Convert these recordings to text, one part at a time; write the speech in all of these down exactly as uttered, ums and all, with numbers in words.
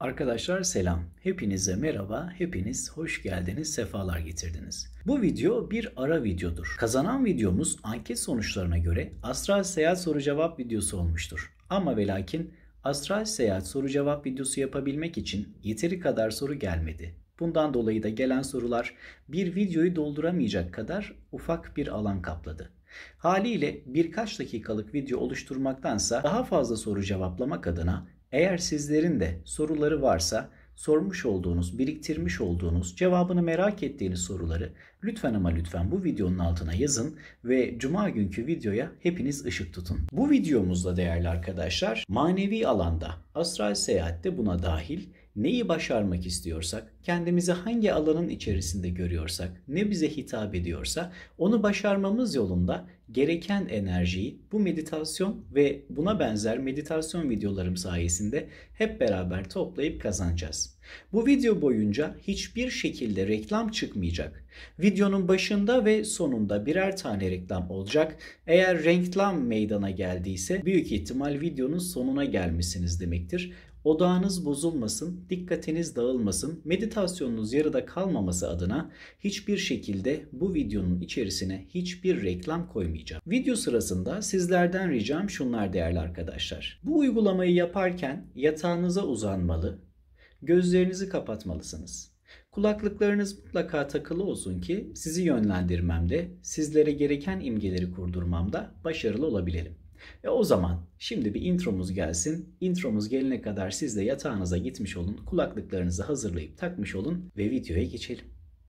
Arkadaşlar selam. Hepinize merhaba. Hepiniz hoş geldiniz, sefalar getirdiniz. Bu video bir ara videodur. Kazanan videomuz anket sonuçlarına göre astral seyahat soru cevap videosu olmuştur. Ama ve lakin astral seyahat soru cevap videosu yapabilmek için yeteri kadar soru gelmedi. Bundan dolayı da gelen sorular bir videoyu dolduramayacak kadar ufak bir alan kapladı. Haliyle birkaç dakikalık video oluşturmaktansa daha fazla soru cevaplamak adına eğer sizlerin de soruları varsa sormuş olduğunuz, biriktirmiş olduğunuz, cevabını merak ettiğiniz soruları lütfen ama lütfen bu videonun altına yazın ve cuma günkü videoya hepiniz ışık tutun. Bu videomuzda değerli arkadaşlar, manevi alanda, astral seyahatte buna dahil neyi başarmak istiyorsak, kendimizi hangi alanın içerisinde görüyorsak, ne bize hitap ediyorsa onu başarmamız yolunda gereken enerjiyi bu meditasyon ve buna benzer meditasyon videolarım sayesinde hep beraber toplayıp kazanacağız. Bu video boyunca hiçbir şekilde reklam çıkmayacak. Videonun başında ve sonunda birer tane reklam olacak. Eğer reklam meydana geldiyse büyük ihtimal videonun sonuna gelmişsiniz demektir. Odağınız bozulmasın, dikkatiniz dağılmasın, meditasyonunuz yarıda kalmaması adına hiçbir şekilde bu videonun içerisine hiçbir reklam koymayacağım. Video sırasında sizlerden ricam şunlar değerli arkadaşlar. Bu uygulamayı yaparken yatağınıza uzanmalı, gözlerinizi kapatmalısınız. Kulaklıklarınız mutlaka takılı olsun ki sizi yönlendirmemde, sizlere gereken imgeleri kurdurmamda başarılı olabilelim. E o zaman şimdi bir intromuz gelsin. Intromuz gelene kadar siz de yatağınıza gitmiş olun. Kulaklıklarınızı hazırlayıp takmış olun ve videoya geçelim.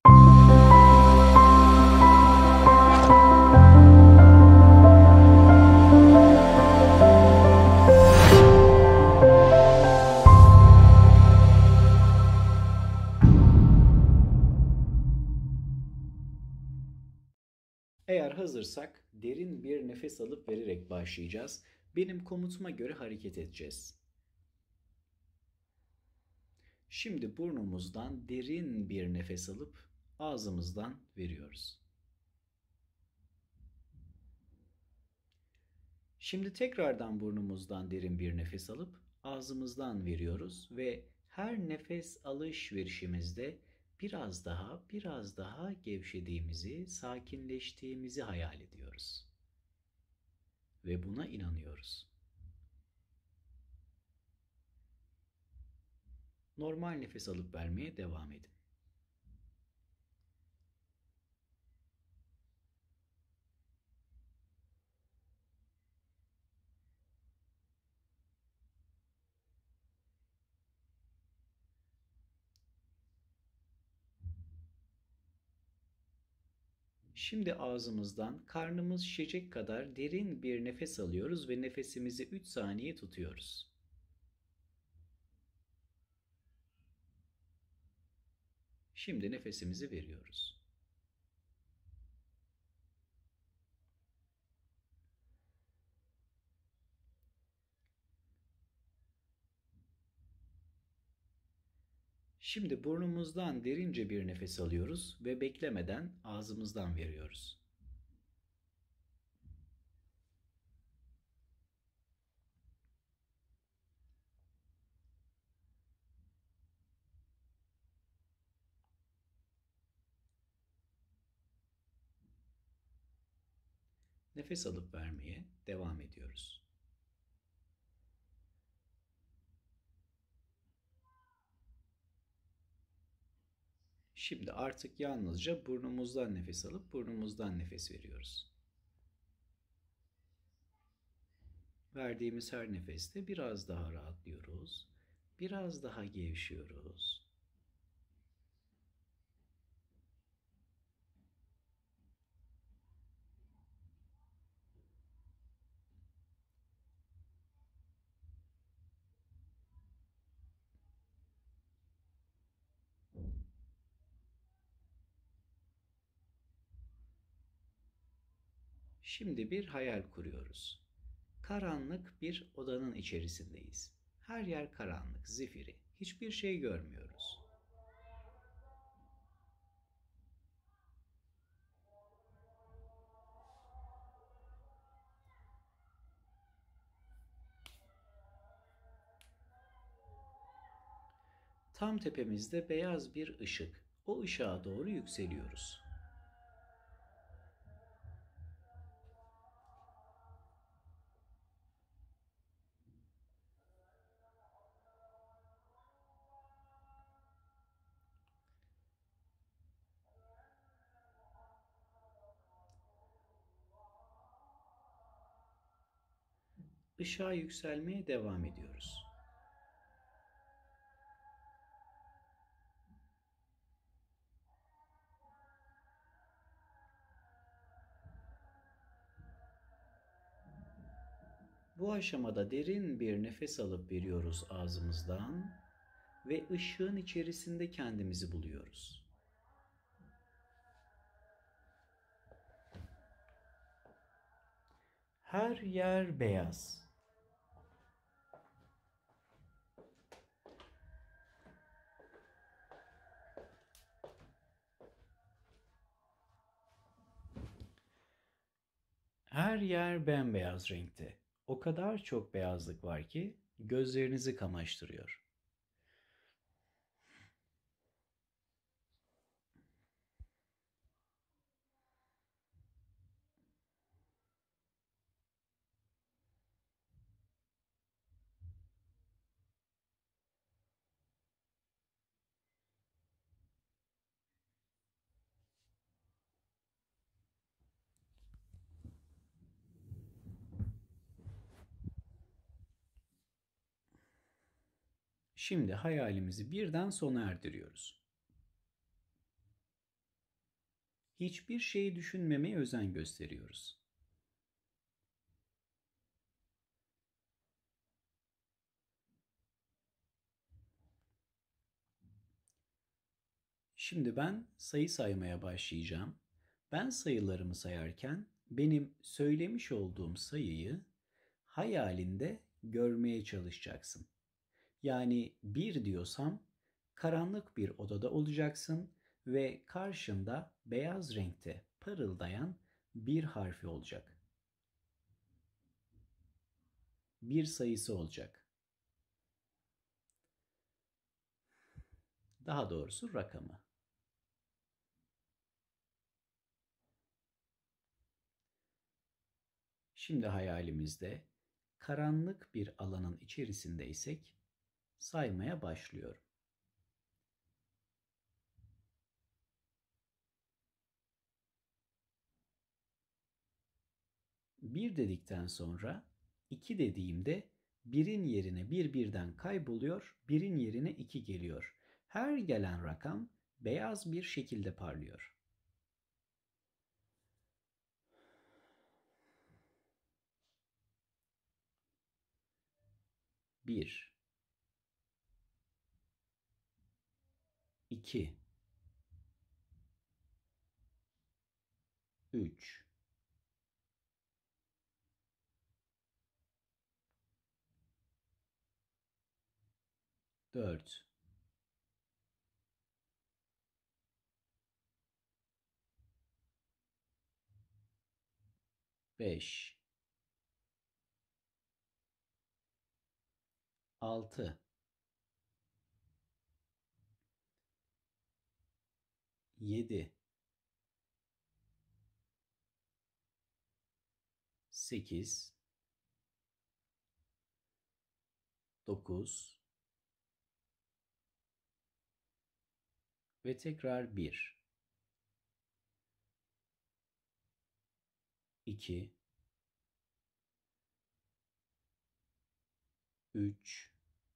Eğer hazırsak derin bir nefes alıp vererek başlayacağız. Benim komutuma göre hareket edeceğiz. Şimdi burnumuzdan derin bir nefes alıp ağzımızdan veriyoruz. Şimdi tekrardan burnumuzdan derin bir nefes alıp ağzımızdan veriyoruz ve her nefes alış verişimizde biraz daha biraz daha gevşediğimizi, sakinleştiğimizi hayal ediyoruz. Ve buna inanıyoruz. Normal nefes alıp vermeye devam edin. Şimdi ağzımızdan karnımız şişecek kadar derin bir nefes alıyoruz ve nefesimizi üç saniye tutuyoruz. Şimdi nefesimizi veriyoruz. Şimdi burnumuzdan derince bir nefes alıyoruz ve beklemeden ağzımızdan veriyoruz. Nefes alıp vermeye devam ediyoruz. Şimdi artık yalnızca burnumuzdan nefes alıp burnumuzdan nefes veriyoruz. Verdiğimiz her nefeste biraz daha rahatlıyoruz, biraz daha gevşiyoruz. Şimdi bir hayal kuruyoruz. Karanlık bir odanın içerisindeyiz. Her yer karanlık, zifiri. Hiçbir şey görmüyoruz. Tam tepemizde beyaz bir ışık. O ışığa doğru yükseliyoruz. Işığa yükselmeye devam ediyoruz. Bu aşamada derin bir nefes alıp veriyoruz ağzımızdan ve ışığın içerisinde kendimizi buluyoruz. Her yer beyaz. Her yer bembeyaz renkte. O kadar çok beyazlık var ki gözlerinizi kamaştırıyor. Şimdi hayalimizi birden sona erdiriyoruz. Hiçbir şeyi düşünmemeye özen gösteriyoruz. Şimdi ben sayı saymaya başlayacağım. Ben sayılarımı sayarken benim söylemiş olduğum sayıyı hayalinde görmeye çalışacaksın. Yani bir diyorsam karanlık bir odada olacaksın ve karşında beyaz renkte parıldayan bir harfi olacak. Bir sayısı olacak. Daha doğrusu rakamı. Şimdi hayalimizde karanlık bir alanın içerisindeysek saymaya başlıyorum. Bir dedikten sonra iki dediğimde birin yerine bir birden kayboluyor, birin yerine iki geliyor. Her gelen rakam beyaz bir şekilde parlıyor. Bir, iki, üç, dört, beş, altı, yedi, sekiz, dokuz ve tekrar bir, iki, üç,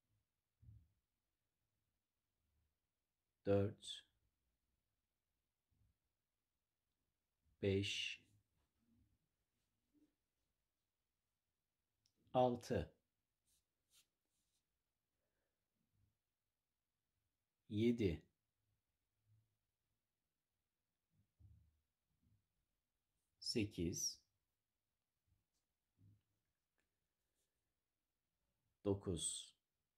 dört, beş, altı, yedi, sekiz, dokuz.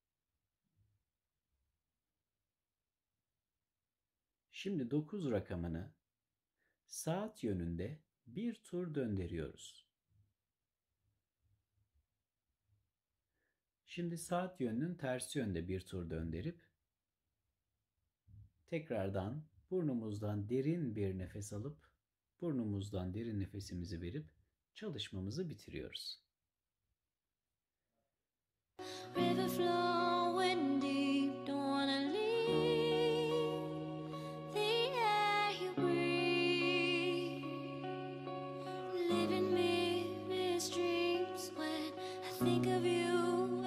Şimdi dokuz rakamını saat yönünde bir tur döndürüyoruz. Şimdi saat yönünün tersi yönde bir tur döndürüp Tekrardan burnumuzdan derin bir nefes alıp burnumuzdan derin nefesimizi verip çalışmamızı bitiriyoruz. River flowing deep, don't wanna leave the air you breathe. Living me dreams when I think of you.